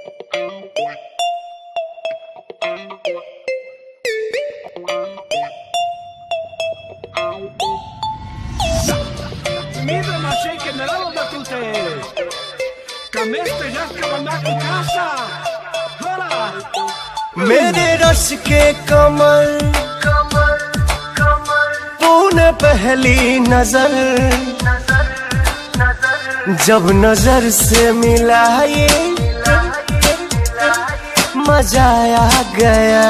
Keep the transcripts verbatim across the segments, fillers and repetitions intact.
Mira, Maché, que me la battute. Cameste já que mandar em casa. मेरे रश के कमर तूने पहली नजर जब नजर से मिलाई मजा आ गया।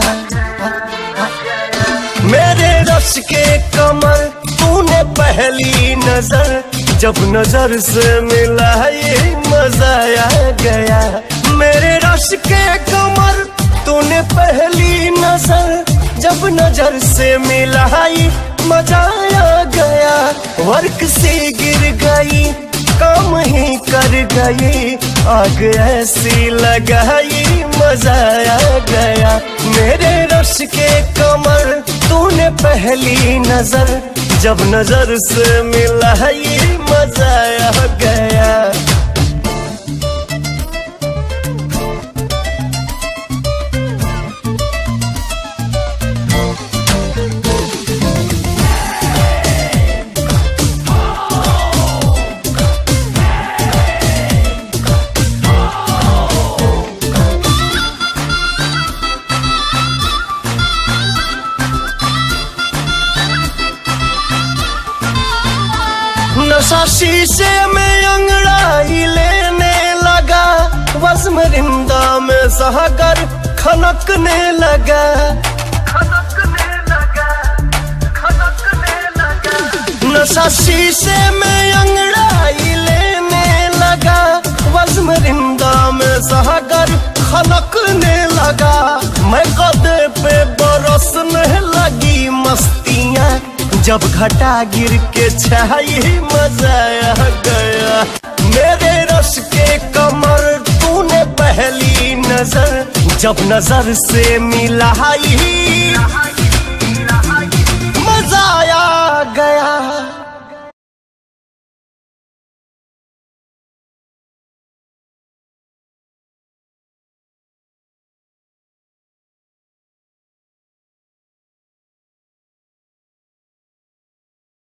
मेरे रश के कमर तूने पहली नजर जब नजर से मिलाई मजा आ गया। मेरे रश के कमर तूने पहली नजर जब नजर से मिलाई मजा आ गया। वर्क से गिर गई काम ही कर गई आग ऐसी लगाई मजा आ गया। मेरे रश के कमर तूने पहली नजर जब नजर से मिलाई मजा आ गया। नशा शीशे में अंगड़ाई लेने लगा वज़्म रिंदा में सागर खनकने लगा खनकने लगा खनकने लगा। नशा शीशे में अंगड़ाई लेने लगा वज़्म रिंदा में सागर खनकने लगा। मैं कदे पे बरसने लगी मस्तियाँ जब घटा गिर के छाई मजा आ गया। मेरे रश के कमर तूने पहली नजर जब नजर से मिलाई